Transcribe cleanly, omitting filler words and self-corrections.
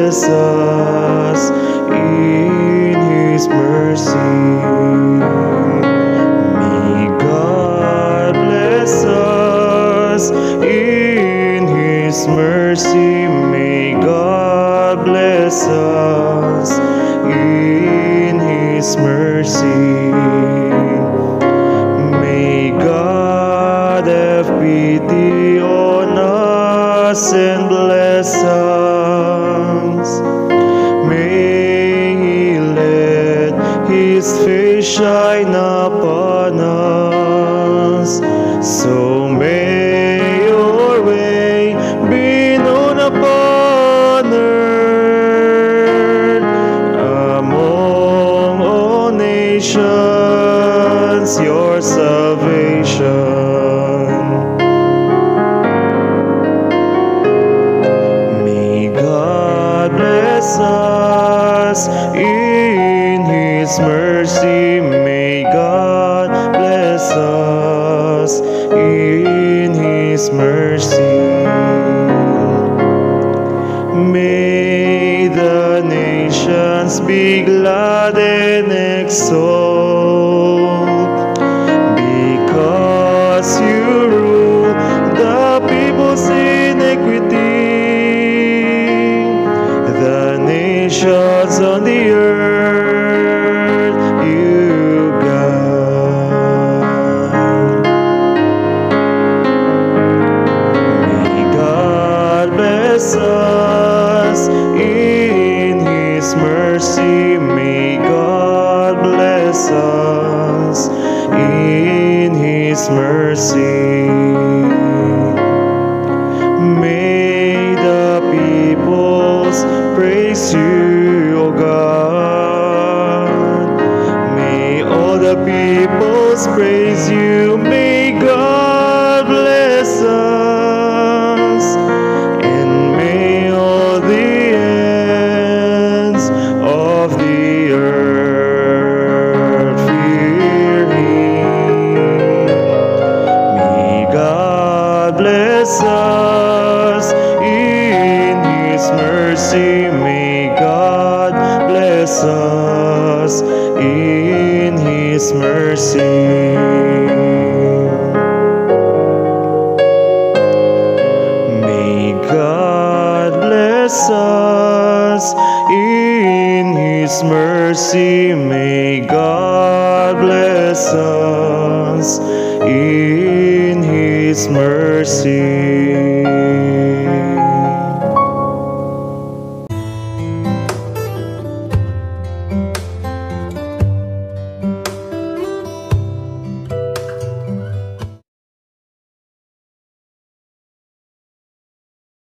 bless us in His mercy. May God bless us in His mercy. May God bless us in His mercy. May God have pity on us and bless us. May He let His face shine upon us. So may your way be known upon earth among all nations, your salvation. May God bless us in His mercy. May God bless us in His mercy. May the nations be glad and exult, because you rule the people's iniquity. The nations on the earth you guide. May God bless us in His mercy. May God bless us in His mercy. May the peoples praise you, O God. May all the peoples praise you. May God bless us, and may all the ends of the earth fear Him. May God bless us in His mercy. May God bless us in His mercy. May God bless us in His mercy. May God bless us in His mercy.